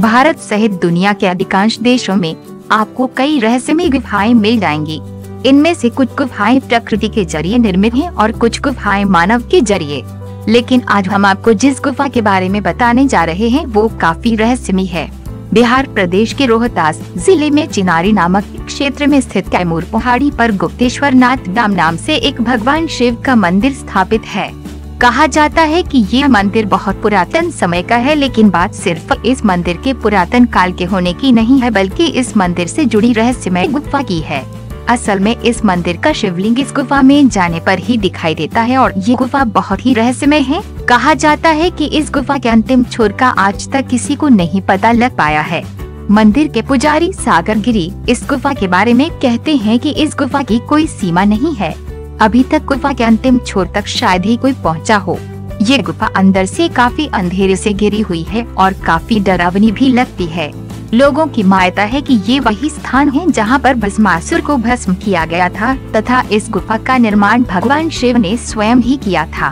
भारत सहित दुनिया के अधिकांश देशों में आपको कई रहस्यमय गुफाएं मिल जाएंगी। इनमें से कुछ गुफाएं प्रकृति के जरिए निर्मित हैं और कुछ गुफाएं मानव के जरिए। लेकिन आज हम आपको जिस गुफा के बारे में बताने जा रहे हैं वो काफी रहस्यमय है। बिहार प्रदेश के रोहतास जिले में चिनारी नामक क्षेत्र में स्थित कैमूर पहाड़ी पर गुप्तेश्वर नाथ धाम नाम से एक भगवान शिव का मंदिर स्थापित है। कहा जाता है कि यह मंदिर बहुत पुरातन समय का है, लेकिन बात सिर्फ इस मंदिर के पुरातन काल के होने की नहीं है, बल्कि इस मंदिर से जुड़ी रहस्यमय गुफा की है। असल में इस मंदिर का शिवलिंग इस गुफा में जाने पर ही दिखाई देता है और ये गुफा बहुत ही रहस्यमय है। कहा जाता है कि इस गुफा के अंतिम छोर का आज तक किसी को नहीं पता लग पाया है। मंदिर के पुजारी सागर गिरी इस गुफा के बारे में कहते हैं कि इस गुफा की कोई सीमा नहीं है। अभी तक गुफा के अंतिम छोर तक शायद ही कोई पहुंचा हो। ये गुफा अंदर से काफी अंधेरे से घिरी हुई है और काफी डरावनी भी लगती है। लोगों की मान्यता है कि ये वही स्थान है जहां पर भस्मासुर को भस्म किया गया था तथा इस गुफा का निर्माण भगवान शिव ने स्वयं ही किया था।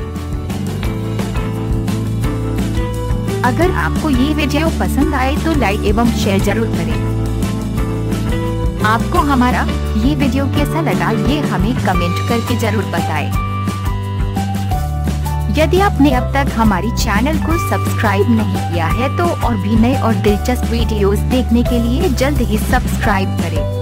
अगर आपको ये वीडियो पसंद आए तो लाइक एवं शेयर जरूर करें। आपको हमारा ये वीडियो कैसा लगा ये हमें कमेंट करके जरूर बताएं। यदि आपने अब तक हमारी चैनल को सब्सक्राइब नहीं किया है तो और भी नए और दिलचस्प वीडियोस देखने के लिए जल्द ही सब्सक्राइब करें।